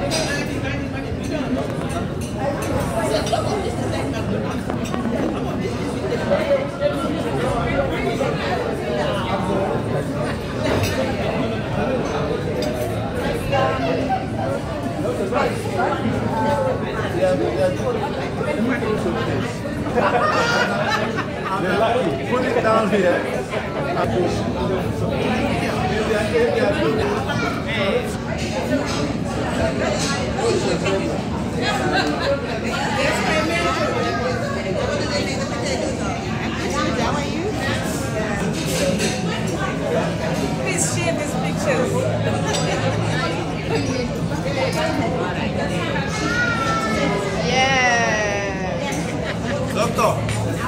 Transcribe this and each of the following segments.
You're lucky. Put it down here. Please share these pictures. Yeah. Doctor.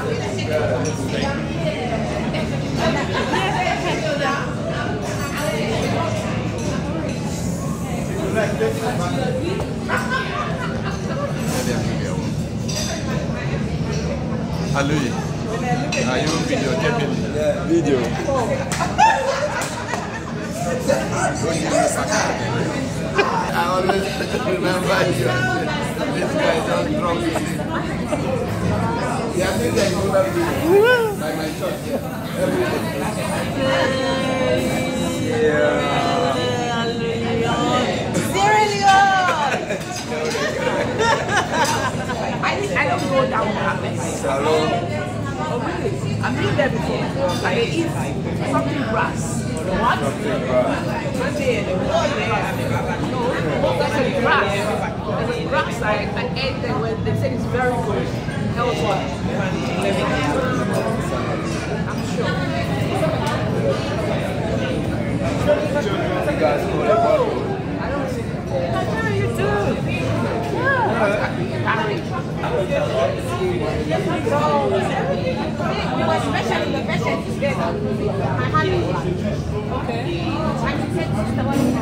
Aloy, are you videotaping? Yeah, video. I always remember you. This guy just dropped it. Yeah, I think that you would have been by my church. Sierra Leone! I don't go down there. Hello. Oh, really? I've been there before. I eat something grass. What? Something grass. One day in the world no, that's a grass. There's a grass I ate there when they said it's very good. Health-wise. I'm sure. You guys call it what? I don't see it. I tell you too. Yeah. Especially the patient is there. My honey. Okay. I said sister one.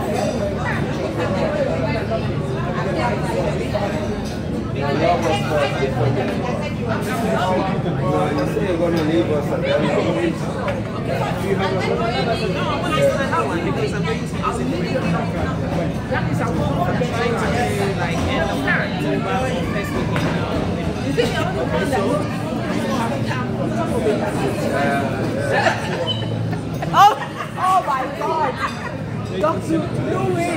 You say you're going to leave us at the end of the week. Because I'm going to that is a whole trying to do like end of parent. Is it the only one that oh my God! Doctor, no way!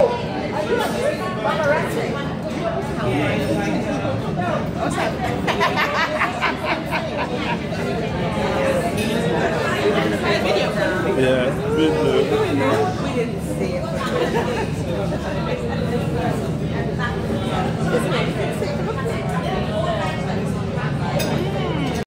Yeah, video. We didn't see it.